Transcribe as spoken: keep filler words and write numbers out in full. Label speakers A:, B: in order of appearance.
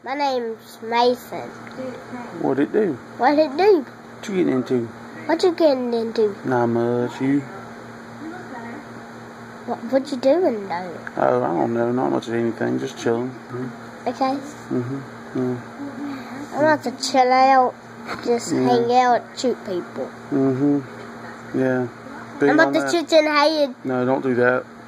A: My name's Mason.
B: What'd it do?
A: What'd it do?
B: What you getting into?
A: What you getting into?
B: Not much. You?
A: What what you doing though?
B: Oh, I don't know. Not much of anything. Just chilling. Mm-hmm.
A: Okay.
B: Mm-hmm. Mm-hmm.
A: I'm about to chill out, just
B: Yeah.
A: hang out, shoot people.
B: Mm-hmm. Yeah. Big
A: I'm about
B: on
A: to
B: that.
A: shoot you in the head.
B: No, don't do that.